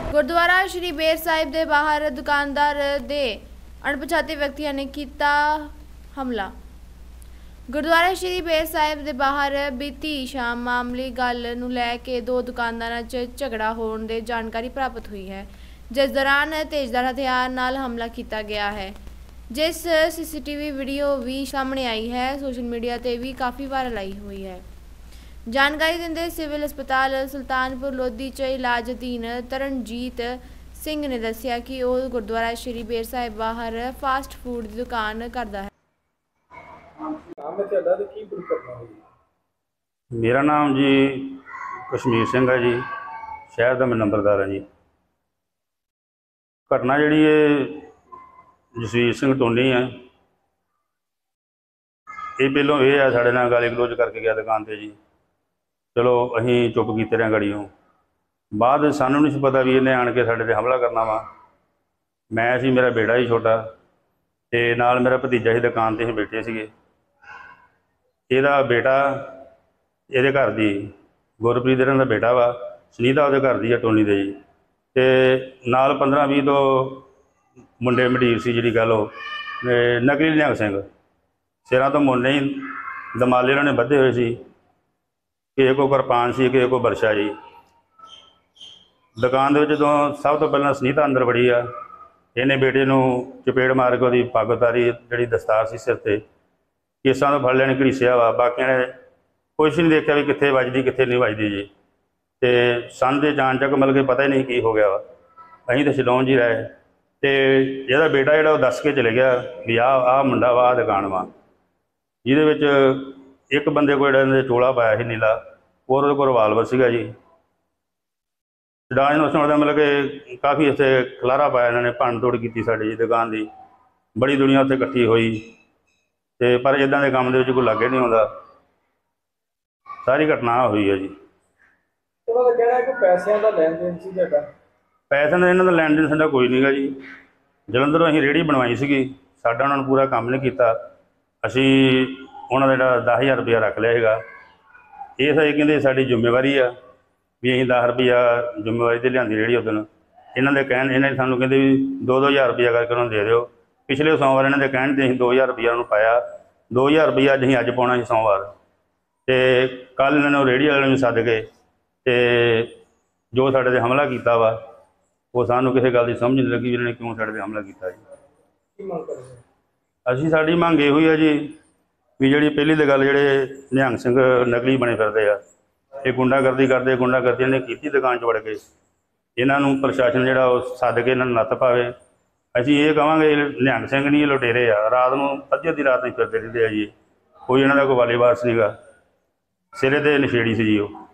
गुरुद्वारा श्री बेर साहिब के बाहर दुकानदार दे अणपछाते व्यक्तियों ने किया हमला। गुरुद्वारा श्री बेर साहिब के बाहर बीती शाम मामूली गल नूं लै के दो दुकानदारां च झगड़ा होने की जानकारी प्राप्त हुई है, जिस दौरान तेजधार हथियार नाल हमला किया गया है, जिस सीसीटीवी वीडियो भी सामने आई है। सोशल मीडिया ते भी काफ़ी वायरल आई हुई है। जानकारी दिंदे सिविल अस्पताल सुल्तानपुर लोधी च इलाज अधीन तरनजीत सिंह ने दस्सिया कि वह गुरुद्वारा श्री बेर साहिब बाहर फास्ट फूड की दुकान करता है। मेरा नाम जी कश्मीर सिंह है जी, शहर का मैं नंबरदार हाँ जी। घटना जी जसवीर सिंह टोनी है, ये पहलों ये है साढ़े नाल गाली गलोच करके गया दुकान पर जी। चलो असीं चुप कीते रहे गड़ियों, बाद सानू नहीं पता भी इन्हें आण के साडे ते हमला करना वा। मैं सी, मेरा बेटा ही छोटा ते नाल मेरा भतीजा ही दुकान ते ही बैठे सीगे। इहदा बेटा इहदे घर दी गुरप्रीत इन्हां दा बेटा वा, सुनीता उहदे घर दी है टोनी दे जी। ते नाल 15-20 तो मुंडे मडीर सी जिहड़ी कह लो, नकली निहंग सिंह सिरां तो मुन्ने ही दमाले इन्होंने बधे हुए सी, किसी को किरपान सी, किसी को बरछा जी। दुकान दे विच सब तो पहला सुनीता अंदर वड़ी आ, इन्हें बेटे नूं चपेड़ मार के उहदी पग उतारी, जिहड़ी दस्तार सी सिर ते, केसां तो फड़ लिया, घड़ीसिया वा। बाकियां ने कुछ नहीं देखा भी कित्थे वजदी कित्थे नहीं वजदी जी। ते सन दे जान चक मतलब कि पता ही नहीं की हो गया वा। असीं तो छडौण जी रहे ते इहदा बेटा जिहड़ा ओह दस के चले गया भी आ मुंडा वा, दुकान वा, जिहदे विच एक बंदे को जिहड़ा चोला पाया ही नीला, और उहदे कोल रिवाल्वर सीगा जी। छडाण नूं मतलब कि काफ़ी इत्थे खलारा पाया, इन्होंने भंन तोड़ की साडी दुकान की, बड़ी दुनिया उत्थे इकट्ठी हुई ते पर इदां दे काम दे विच कोई लागे नहीं आउंदा। सारी घटना हुई है जी। पैसों का लैन देन इन्हों का लैन देन साडा कोई नहीं गा जी। जलंधरों असीं रेहड़ी बनवाई सी, साडा उन्होंने पूरा काम नहीं किया। असीं उन्होंने 10,000 रुपया रख लिया है। ये सही कहते साड़ी जिम्मेवारी आ भी अं 10 रुपया जिम्मेवारी से लियांदी रेहड़ी उदन। इन्हों के कहन इन्हें सानू कहते भी 2-2 हज़ार रुपया करके उन्होंने दे दो। पिछले सोमवार इन्हों के कहन से अं 2,000 रुपया उन्होंने पाया, 2,000 रुपया अज पाना सी सोमवार। तो कल इन्होंने रेहड़ी वाले सद के तो जो साढ़े ते हमला किया वा वो सानू किसी गल की समझ नहीं लगी भी इन्होंने क्यों साढ़े ते हमला किया जी। असी साड़ी मंग ये हुई है जी भी जी पहली तो गल जे निहंग सिंह नकली बने फिरते हैं, ये गुंडागर्दी करते, गुंडागर्दी इन्हें की दुकान च वड़ के, इन्हों प्रशासन जोड़ा सद के इन्होंने नत्थ पावे। असीं ये कहांगे निहंग सिंह नहीं लुटेरे आ, रात को अद्धी रात नहीं फिरते रहते हैं जी। कोई इन्हों का कोई वाली वारस नहीं गा, सिरे ते नशेड़ी सी जी।